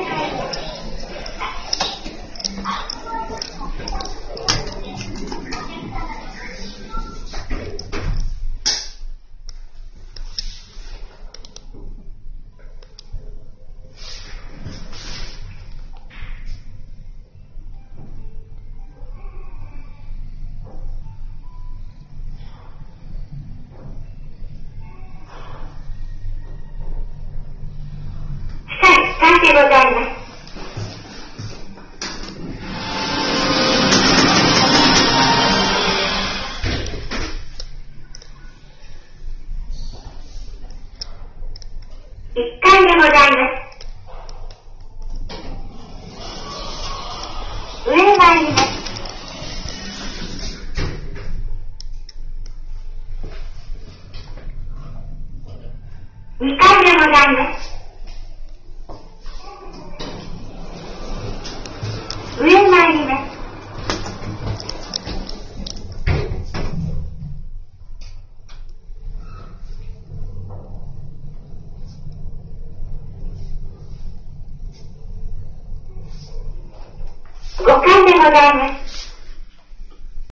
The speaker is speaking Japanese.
でございます。1階でございます。上へ参ります。2階でございます。上へ参ります。5階でございます。